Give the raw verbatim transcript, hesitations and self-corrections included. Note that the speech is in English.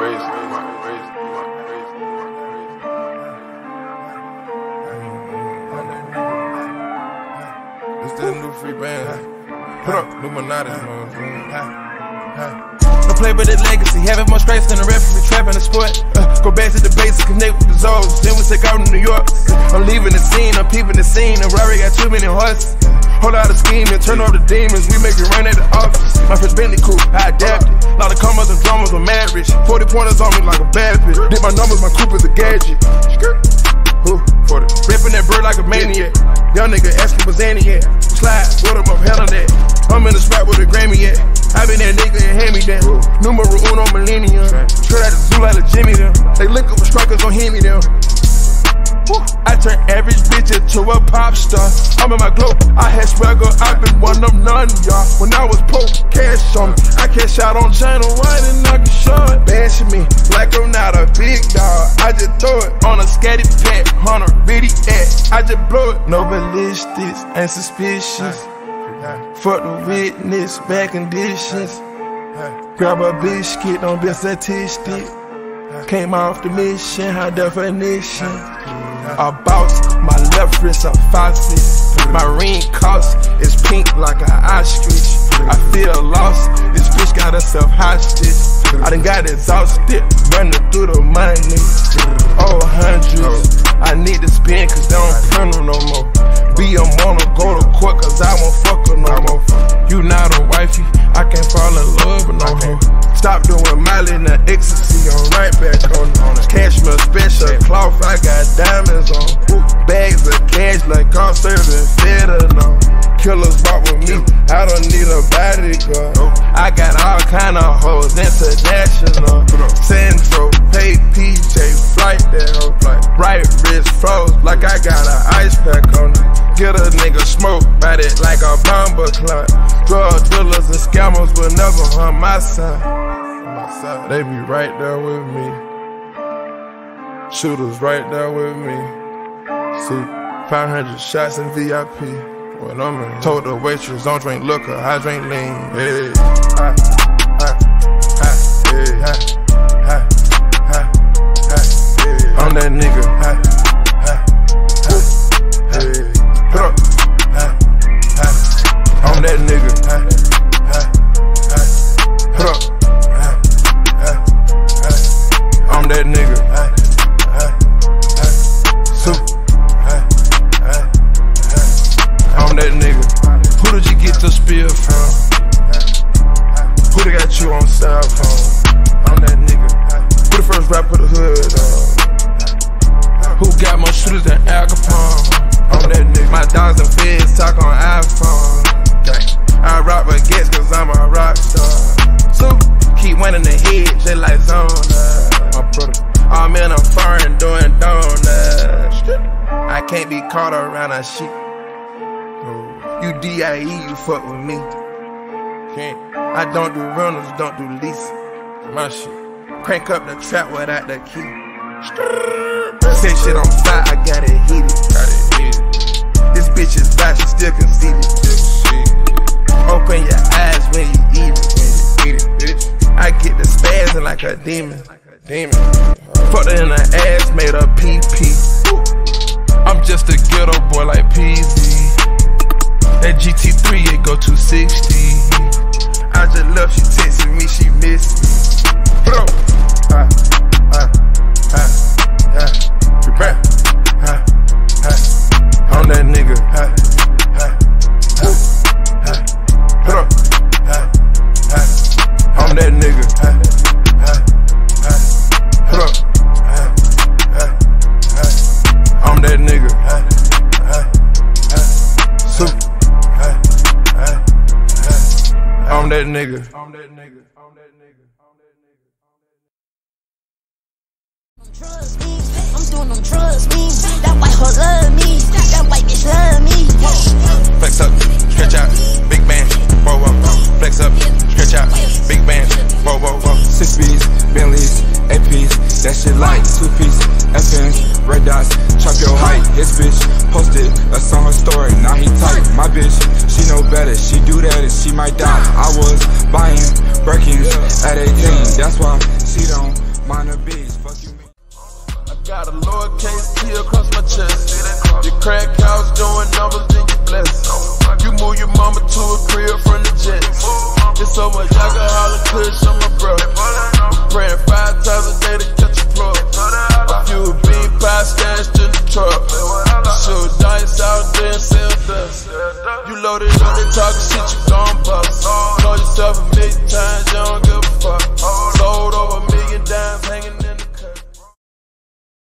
It's the new free band. Put up Illuminati. Don't play with the legacy, having more stripes than a referee, trapping the sport. Uh, go back to the basics, connect with the Zoes, then we take out to New York. I'm leaving the scene, I'm peeping the scene, and Rari got too many horses. Hold out a scheme and turn off the demons, we make it rain at the office. My first Bentley coupe, I adapted. Lot of commas and dramas with mad rich. forty pointers on me like a bad bitch. Did my numbers, my coupe is a gadget. Ooh, forty. Rippin that bird like a maniac. Young nigga askin where Xanny at. Slide, what him up, hell on that. I'm in the spot with a Grammy at. I been that nigga and hand me down. Numero uno millennium. Straight out the zoo like a Jimmy them. They link up with strikers, don't hit me them. I turn average bitch into a pop star. I'm in my glow, I had swagger, I been one of none, y'all. When I was poor, cash on me. I cash out on channel white and I can show it. Bashing me like I'm not a big dog. I just throw it on a scatty pack, on a bitty ass. I just blow it. No ballistics, ain't suspicious. Fuck the witness, bad conditions. Grab a biscuit, don't be a statistic. Came off the mission, high definition. A bout, my left wrist a faucet. My ring cost is pink like an ostrich. I feel lost, this bitch got herself hostage. I done got exhausted, running through the money. Oh, hundreds, I need to spend cause they don't print them no more. Be a wanna go to court cause I won't fuck her no more. You not a wifey, I can't fall in love with no hoe. Stop doing Miley and the ecstasy, I'm right back on it. Cashmere special cloth, I got diamonds on. Bags of cash like I'm serving better now. Killers walk with me, I don't need a bodyguard. I got all kind of hoes, international. Central, pay P J, flight that hoe. Right wrist froze, like I got an ice pack on it. Get a nigga smoke, bite it like a bomber clock. Drug dealers and scammers will never harm my son. They be right there with me. Shooters right there with me. See, five hundred shots in V I P. When I'm in, told the waitress, don't drink liquor, I drink lean. Hey, ha, ha, ha, hey, ha, ha, ha, ha, hey. I'm that nigga. Ha, ha, ha, hey. Put up. Ha, ha, I'm that nigga. Ha, ha, ha, put up. Ha, ha, ha, I'm that nigga. Ha, ha, ha, soup. I'm that nigga. Who did you get the spear from? Who they got you on cell phone? I'm that nigga. Who the first rap put the hood on? Who got more shooters than Al Capone? I'm that nigga. My dogs and feds talk on iPhone. I rock baguettes cause I'm a rock star. So keep winning the head just like Zona. My brother. I'm in a foreign doing donuts. I can't be caught around a sheep. You D I E, you fuck with me. Can't. I don't do rentals, don't do leasing. My shit. Crank up the trap without the key. Say shit on fire, I got it heated. Got it heated. This bitch is bad, she still conceited. Open your eyes when you eat it. When you eat it, bitch. I get the spazzing like a demon. Demon. Fucked her in the ass, made her pee pee. I'm just a ghetto boy like P Z. That G T three, it go two sixty. I just love she texting me, she missed me. Bro, ha, ha, ha, ha, prepare, ha, ha. I'm that nigga, ha, ha, ha, ha, bro, ha, ha. I'm that nigga, ha, ha, ha, bro, ha, ha, ha. I'm that nigga, ha, ha, ha, so. I'm that nigga. I'm that nigga. I'm that nigga. Trust me, I'm doing them drugs, me. That white hoe love me. That white bitch love me. Flex up, stretch out, big band, whoa whoa. Flex up, stretch out, big band, whoa whoa whoa. Six B's, Bentleys, A P's, that shit like two piece, F N's, red dots, chop your height. This bitch posted a song, her story, now he tight. My bitch, she know better, she do that and she might die. I was buying Birkins at eighteen, that's why she don't mind the beats, fuck you. I got a lowercase T across my chest. Your crack house doing numbers, then you blessed. You move your mama to a crib from the jets. It's so much alcohol and kush on my bro. Praying five times a day to catch a plug. A few bean pie stashed in the truck. Shoot dice out there and sell dust. You loaded up and talking shit, you gon' bust. Know yourself a million times, you don't give a fuck. Sold over a million dimes hanging